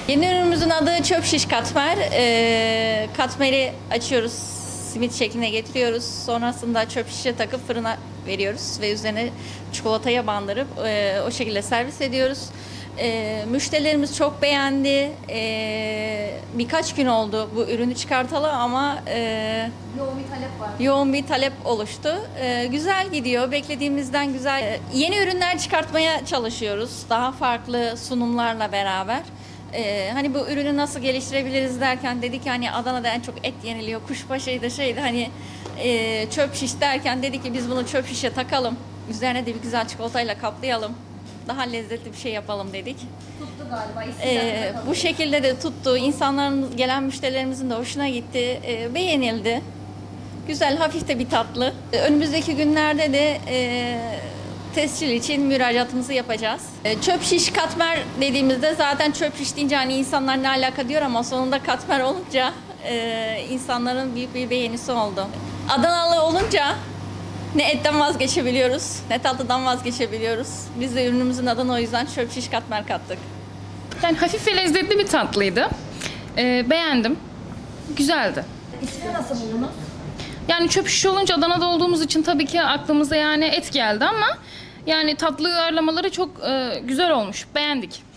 Yeni ürünümüzün adı çöp şiş katmer. Katmeri açıyoruz, simit şekline getiriyoruz. Sonrasında çöp şişe takıp fırına veriyoruz ve üzerine çikolataya bandırıp o şekilde servis ediyoruz. Müşterilerimiz çok beğendi. Birkaç gün oldu bu ürünü çıkartalı ama Yoğun bir talep var. yoğun bir talep oluştu. Güzel gidiyor. Beklediğimizden güzel. Yeni ürünler çıkartmaya çalışıyoruz. Daha farklı sunumlarla beraber. Hani bu ürünü nasıl geliştirebiliriz derken dedik ki hani Adana'da en çok et yeniliyor. Kuşbaşıydı şeydi hani çöp şiş derken dedik ki biz bunu çöp şişe takalım. Üzerine de bir güzel çikolatayla kaplayalım. Daha lezzetli bir şey yapalım dedik. Tuttu galiba. Bu şekilde de tuttu. İnsanların, gelen müşterilerimizin de hoşuna gitti. Beğenildi. Güzel, hafif de bir tatlı. Önümüzdeki günlerde de tescil için müracaatımızı yapacağız. Çöp şiş katmer dediğimizde zaten çöp şiş deyince hani insanlar ne alaka diyor ama sonunda katmer olunca insanların büyük bir beğenisi oldu. Adanalı olunca ne etten vazgeçebiliyoruz, ne tatlıdan vazgeçebiliyoruz. Biz de ürünümüzün adını o yüzden çöp şiş katmer kattık. Yani hafif ve lezzetli bir tatlıydı. Beğendim. Güzeldi. İsmini nasıl buldunuz? Yani çöp şiş olunca Adana'da olduğumuz için tabii ki aklımıza yani et geldi ama yani tatlı uyarlamaları çok güzel olmuş. Beğendik.